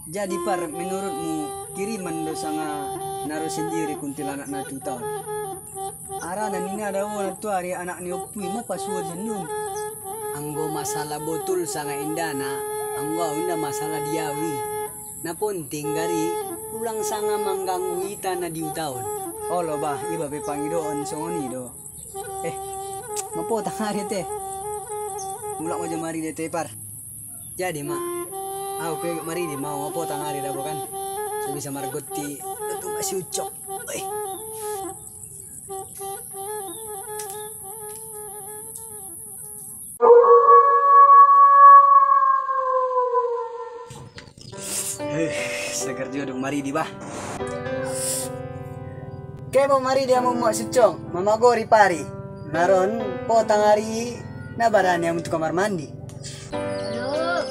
Jadi par, menurutmu kiriman dosa naruh sendiri kuntilanak na tahun. Aranan ini ada orang tua hari anak ni opui ma pasuar jendun. Anggo masalah botul sangat indana, anggo unda masalah diawi. Na penting gari ulang sanga mengganggu ita na diutaon. Oh lo bah, iba pe pangidoon songoni do. Mapo tangari teh. Mulak mo jamari de teh par. Jadi mak, aku pe mari di mau apa tangari dah bukan? So bisa margoti, tentu masih ucok. Segar juga dong mari di bah. Kemo mari dia mau sucong, mama gori pari. Naron po tangari na barani yang untuk kamar mandi. Halo.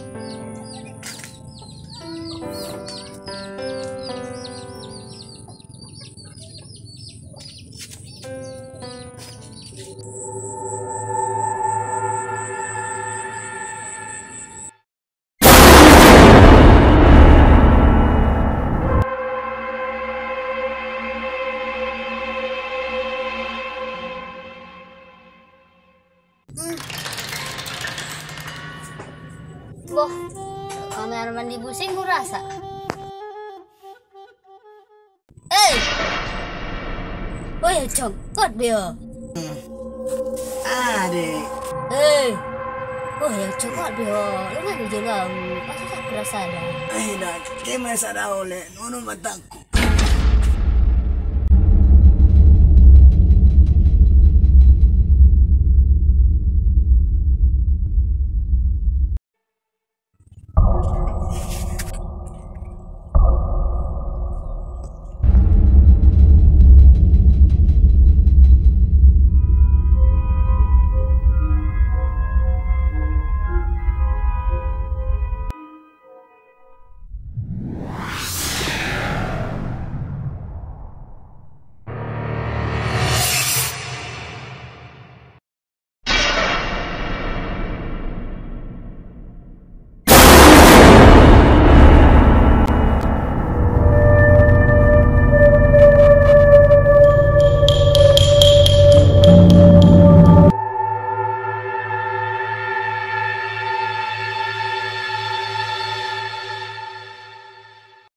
Boh, kamar mandi busing ku rasa. Oh ya cokot dia. Adek. Oh ya cokot dia. Lu mana jalan? Masa tak kerasa dah. Dah, kema sada oleh nono mataku.